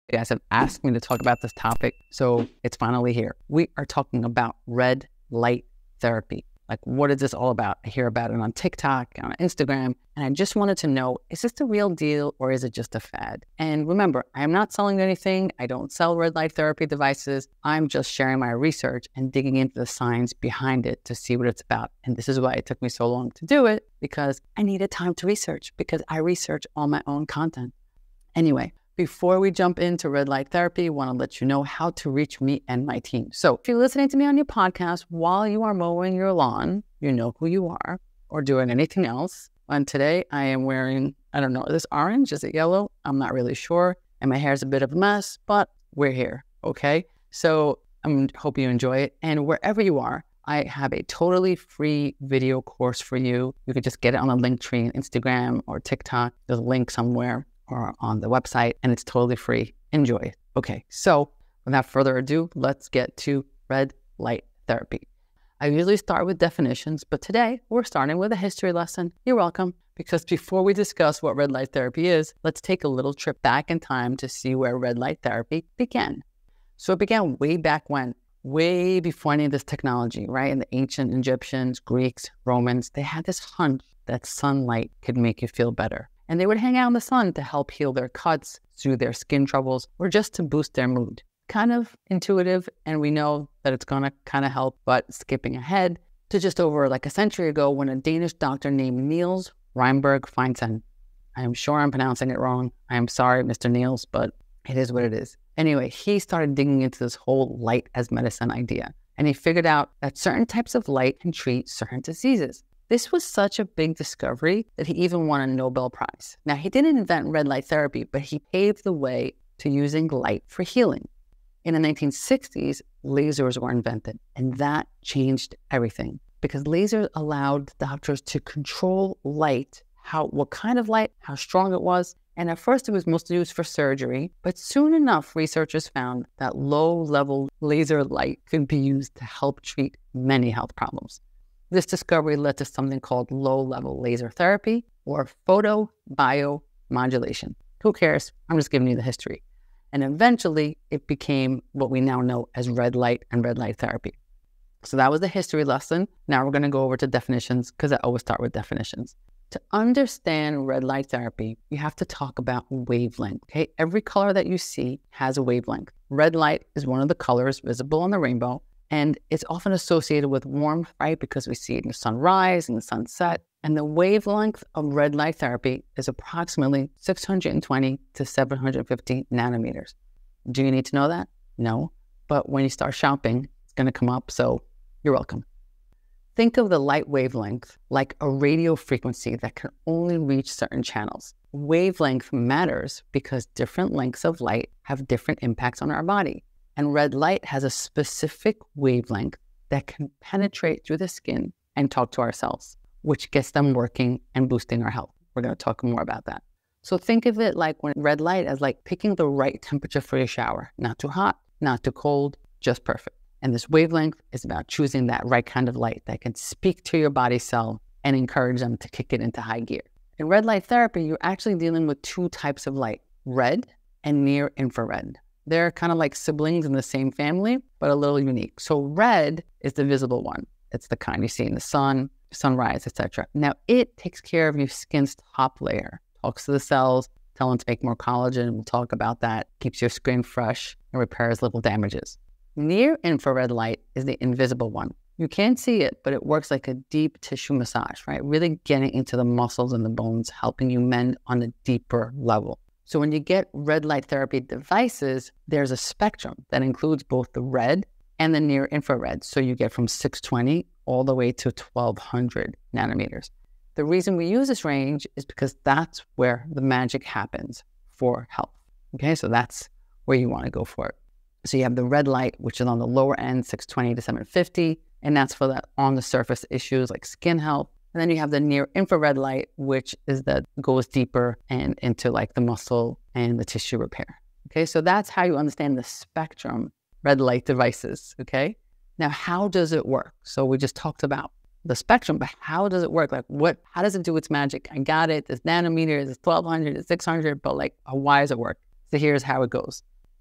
You guys have asked me to talk about this topic, so it's finally here. We are talking about red light therapy. Like, what is this all about? I hear about it on TikTok, on Instagram, and I just wanted to know, is this the real deal or is it just a fad? And remember, I'm not selling anything. I don't sell red light therapy devices. I'm just sharing my research and digging into the science behind it to see what it's about. And this is why it took me so long to do it, because I needed time to research, because I research all my own content. Anyway, before we jump into red light therapy, I want to let you know how to reach me and my team. So if you're listening to me on your podcast while you are mowing your lawn, you know who you are, or doing anything else. And today I am wearing, I don't know, is this orange? Is it yellow? I'm not really sure. And my hair is a bit of a mess, but we're here, okay? So I hope you enjoy it. And wherever you are, I have a totally free video course for you. You can just get it on a link tree on Instagram or TikTok. There's a link somewhere or on the website, and it's totally free. Enjoy it. Okay, so without further ado, let's get to red light therapy. I usually start with definitions, but today we're starting with a history lesson. You're welcome, because before we discuss what red light therapy is, let's take a little trip back in time to see where red light therapy began. So it began way back when, way before any of this technology, right? And the ancient Egyptians, Greeks, Romans, they had this hunch that sunlight could make you feel better. And they would hang out in the sun to help heal their cuts, soothe their skin troubles, or just to boost their mood. Kind of intuitive, and we know that it's going to kind of help, but skipping ahead to just over like a century ago when a Danish doctor named Niels Ryberg Finsen, I am sure I'm pronouncing it wrong. I am sorry, Mr. Niels, but it is what it is. Anyway, he started digging into this whole light as medicine idea, and he figured out that certain types of light can treat certain diseases. This was such a big discovery that he even won a Nobel Prize. Now, he didn't invent red light therapy, but he paved the way to using light for healing. In the 1960s, lasers were invented, and that changed everything because lasers allowed doctors to control light, what kind of light, how strong it was. And at first, it was mostly used for surgery, but soon enough, researchers found that low-level laser light could be used to help treat many health problems. This discovery led to something called low-level laser therapy or photobiomodulation. Who cares? I'm just giving you the history. And eventually, it became what we now know as red light and red light therapy. So that was the history lesson. Now we're going to go over to definitions because I always start with definitions. To understand red light therapy, you have to talk about wavelength, okay? Every color that you see has a wavelength. Red light is one of the colors visible on the rainbow. And it's often associated with warmth, right? Because we see it in the sunrise and the sunset. And the wavelength of red light therapy is approximately 620 to 750 nanometers. Do you need to know that? No. But when you start shopping, it's going to come up, so you're welcome. Think of the light wavelength like a radio frequency that can only reach certain channels. Wavelength matters because different lengths of light have different impacts on our body. And red light has a specific wavelength that can penetrate through the skin and talk to our cells, which gets them working and boosting our health. We're going to talk more about that. So think of it like when red light as like picking the right temperature for your shower. Not too hot, not too cold, just perfect. And this wavelength is about choosing that right kind of light that can speak to your body cell and encourage them to kick it into high gear. In red light therapy, you're actually dealing with two types of light, red and near infrared. They're kind of like siblings in the same family, but a little unique. So red is the visible one. It's the kind you see in the sun, sunrise, etc. Now, it takes care of your skin's top layer, talks to the cells, tell them to make more collagen. We'll talk about that. Keeps your skin fresh and repairs little damages. Near infrared light is the invisible one. You can't see it, but it works like a deep tissue massage, right? Really getting into the muscles and the bones, helping you mend on a deeper level. So when you get red light therapy devices, there's a spectrum that includes both the red and the near infrared. So you get from 620 all the way to 1200 nanometers. The reason we use this range is because that's where the magic happens for health. Okay, so that's where you want to go for it. So you have the red light, which is on the lower end, 620 to 750, and that's for the on the surface issues like skin health. And then you have the near infrared light, which is that goes deeper and into like the muscle and the tissue repair. Okay, so that's how you understand the spectrum red light devices. Okay, now how does it work? So we just talked about the spectrum, but how does it work? Like how does it do its magic? I got it, it's nanometers, it's 1200, it's 600, but like why does it work? So here's how it goes.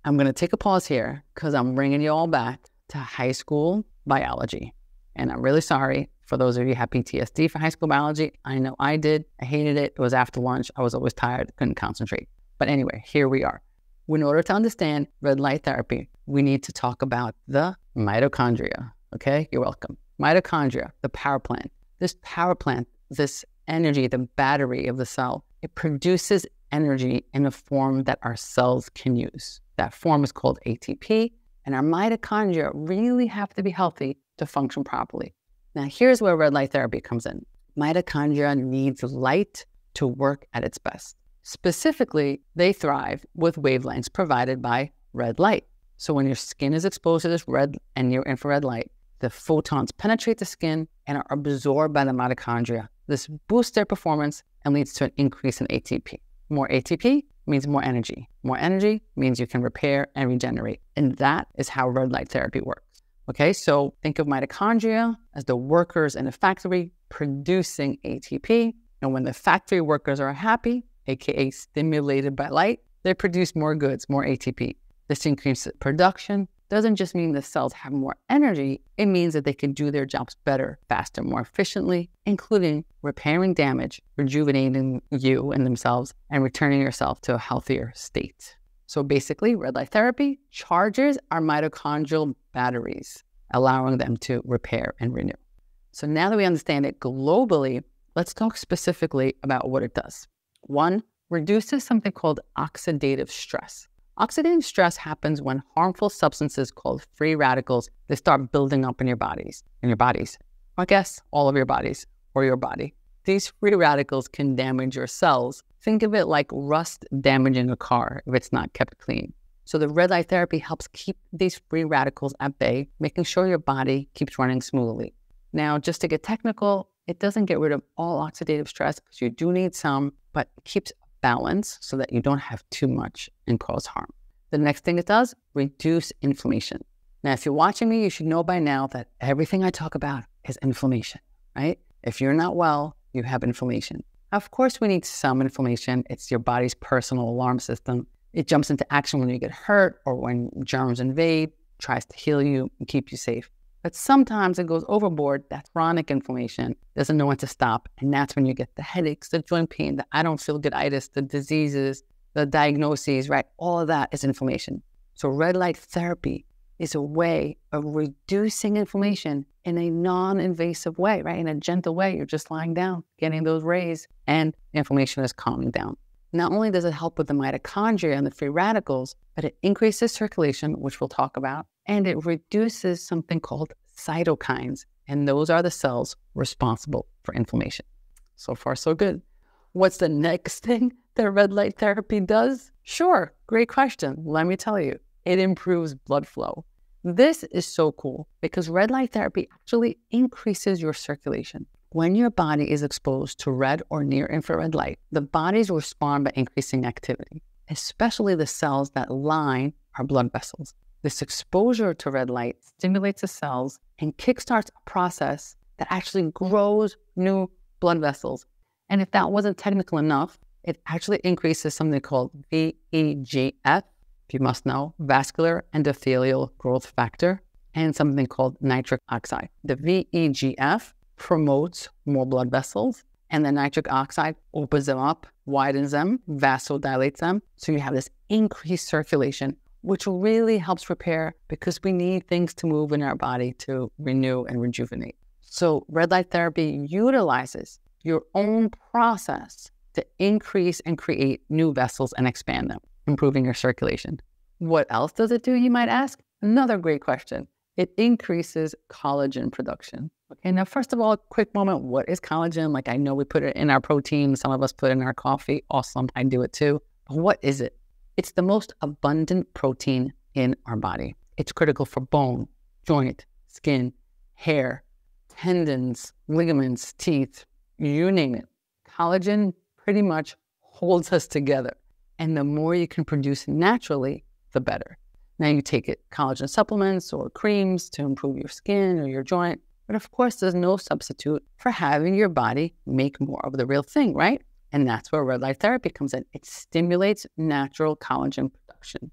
I'm going to take a pause here because I'm bringing you all back to high school biology. And I'm really sorry for those of you who have PTSD for high school biology. I know I did. I hated it. It was after lunch. I was always tired, couldn't concentrate. But anyway, here we are. In order to understand red light therapy, we need to talk about the mitochondria. Okay, you're welcome. Mitochondria, the power plant. This power plant, this energy, the battery of the cell, it produces energy in a form that our cells can use. That form is called ATP, and our mitochondria really have to be healthy to function properly. Now, here's where red light therapy comes in. Mitochondria needs light to work at its best. Specifically, they thrive with wavelengths provided by red light. So when your skin is exposed to this red and near infrared light, the photons penetrate the skin and are absorbed by the mitochondria. This boosts their performance and leads to an increase in ATP. More ATP means more energy. More energy means you can repair and regenerate. And that is how red light therapy works. Okay, so think of mitochondria as the workers in a factory producing ATP. And when the factory workers are happy, aka stimulated by light, they produce more goods, more ATP. This increases production. Doesn't just mean the cells have more energy, it means that they can do their jobs better, faster, more efficiently, including repairing damage, rejuvenating you and themselves, and returning yourself to a healthier state. So basically, red light therapy charges our mitochondrial batteries, allowing them to repair and renew. So now that we understand it globally, let's talk specifically about what it does. 1, reduces something called oxidative stress. Oxidative stress happens when harmful substances called free radicals, they start building up in your bodies. I guess all of your bodies or your body. These free radicals can damage your cells. Think of it like rust damaging a car if it's not kept clean. So the red light therapy helps keep these free radicals at bay, making sure your body keeps running smoothly. Now, just to get technical, it doesn't get rid of all oxidative stress because you do need some, but it keeps balance so that you don't have too much and cause harm. The next thing it does, reduce inflammation. Now, if you're watching me, you should know by now that everything I talk about is inflammation, right? If you're not well, you have inflammation. Of course, we need some inflammation. It's your body's personal alarm system. It jumps into action when you get hurt or when germs invade, tries to heal you and keep you safe. But sometimes it goes overboard. That chronic inflammation doesn't know when to stop. And that's when you get the headaches, the joint pain, the I don't feel good-itis, the diseases, the diagnoses, right? All of that is inflammation. So red light therapy is a way of reducing inflammation in a non-invasive way, right? In a gentle way. You're just lying down, getting those rays, and inflammation is calming down. Not only does it help with the mitochondria and the free radicals, but it increases circulation, which we'll talk about, and it reduces something called cytokines, and those are the cells responsible for inflammation. So far, so good. What's the next thing that red light therapy does? Sure, great question. Let me tell you, it improves blood flow. This is so cool because red light therapy actually increases your circulation. When your body is exposed to red or near infrared light, the bodies respond by increasing activity, especially the cells that line our blood vessels. This exposure to red light stimulates the cells and kickstarts a process that actually grows new blood vessels. And if that wasn't technical enough, it actually increases something called VEGF, if you must know, vascular endothelial growth factor, and something called nitric oxide. The VEGF promotes more blood vessels, and the nitric oxide opens them up, widens them, vasodilates them. So you have this increased circulation, which really helps repair because we need things to move in our body to renew and rejuvenate. So red light therapy utilizes your own process to increase and create new vessels and expand them, improving your circulation. What else does it do, you might ask? Another great question. It increases collagen production. Okay, now first of all, quick moment, what is collagen? Like I know we put it in our protein, some of us put it in our coffee, awesome, I do it too. But what is it? It's the most abundant protein in our body. It's critical for bone, joint, skin, hair, tendons, ligaments, teeth, you name it. Collagen pretty much holds us together. And the more you can produce naturally, the better. Now you take it, collagen supplements or creams to improve your skin or your joint. But of course, there's no substitute for having your body make more of the real thing, right? And that's where red light therapy comes in. It stimulates natural collagen production.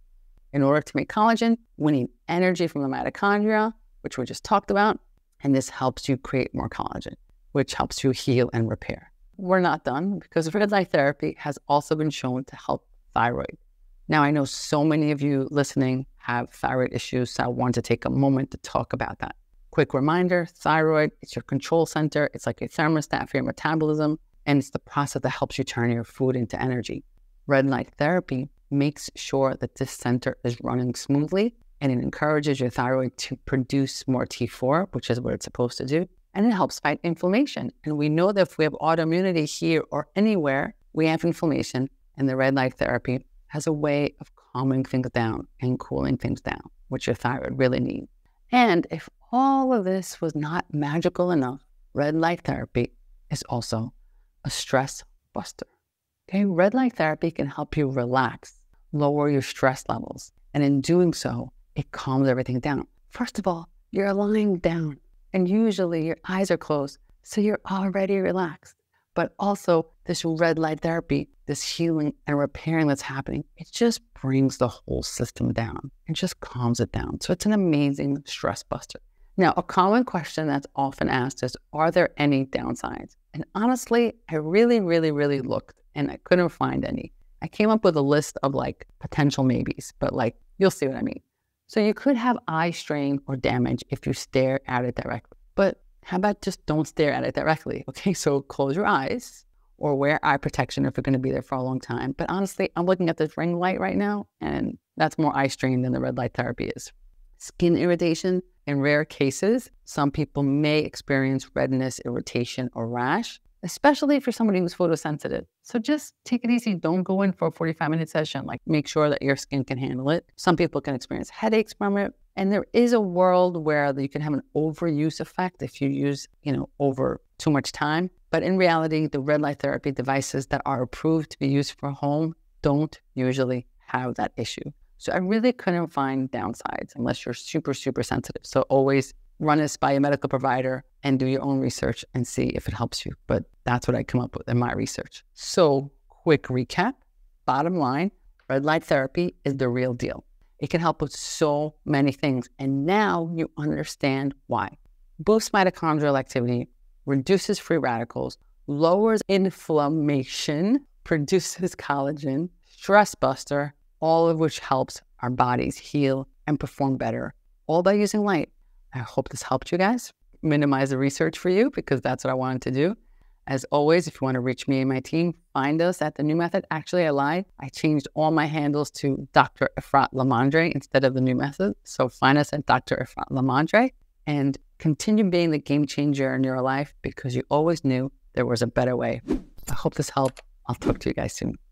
In order to make collagen, we need energy from the mitochondria, which we just talked about, and this helps you create more collagen, which helps you heal and repair. We're not done because red light therapy has also been shown to help thyroid. Now, I know so many of you listening have thyroid issues, so I want to take a moment to talk about that. Quick reminder, thyroid, it's your control center. It's like a thermostat for your metabolism, and it's the process that helps you turn your food into energy. Red light therapy makes sure that this center is running smoothly, and it encourages your thyroid to produce more T4, which is what it's supposed to do, and it helps fight inflammation. And we know that if we have autoimmunity here or anywhere, we have inflammation, and the red light therapy has a way of calming things down and cooling things down, which your thyroid really needs. And if all of this was not magical enough, red light therapy is also a stress buster. Okay, red light therapy can help you relax, lower your stress levels, and in doing so, it calms everything down. First of all, you're lying down, and usually your eyes are closed, so you're already relaxed. But also, this red light therapy, this healing and repairing that's happening, it just brings the whole system down and just calms it down. So it's an amazing stress buster. Now, a common question that's often asked is, are there any downsides? And honestly, I really looked and I couldn't find any. I came up with a list of like potential maybes, but like, you'll see what I mean. So you could have eye strain or damage if you stare at it directly, but how about just don't stare at it directly? Okay, so close your eyes or wear eye protection if you're going to be there for a long time. But honestly, I'm looking at this ring light right now, and that's more eye strain than the red light therapy is. Skin irritation, in rare cases, some people may experience redness, irritation, or rash, especially if you're somebody who's photosensitive. So just take it easy. Don't go in for a 45-minute session. Like, make sure that your skin can handle it. Some people can experience headaches from it. And there is a world where you can have an overuse effect if you use, over too much time. But in reality, the red light therapy devices that are approved to be used for home don't usually have that issue. So I really couldn't find downsides unless you're super sensitive. So always run this by a medical provider and do your own research and see if it helps you. But that's what I come up with in my research. So quick recap, bottom line, red light therapy is the real deal. It can help with so many things. And now you understand why. Boosts mitochondrial activity, reduces free radicals, lowers inflammation, produces collagen, stress buster, all of which helps our bodies heal and perform better, all by using light. I hope this helped you guys. Minimize the research for you because that's what I wanted to do. As always, if you want to reach me and my team, find us at The New Method. Actually, I lied. I changed all my handles to Dr. Efrat Lamandre instead of The New Method. So find us at Dr. Efrat Lamandre and continue being the game changer in your life because you always knew there was a better way. I hope this helped. I'll talk to you guys soon.